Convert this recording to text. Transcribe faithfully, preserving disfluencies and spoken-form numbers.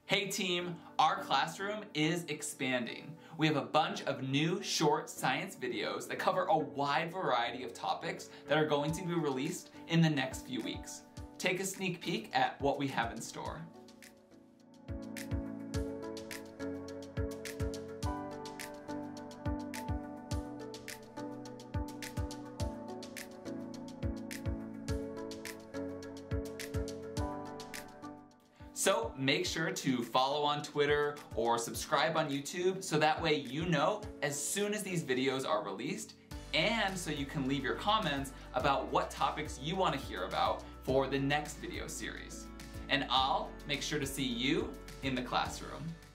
Hey team, our classroom is expanding. We have a bunch of new short science videos that cover a wide variety of topics that are going to be released in the next few weeks. Take a sneak peek at what we have in store. So make sure to follow on Twitter or subscribe on YouTube so that way you know as soon as these videos are released, and so you can leave your comments about what topics you want to hear about for the next video series. And I'll make sure to see you in the classroom.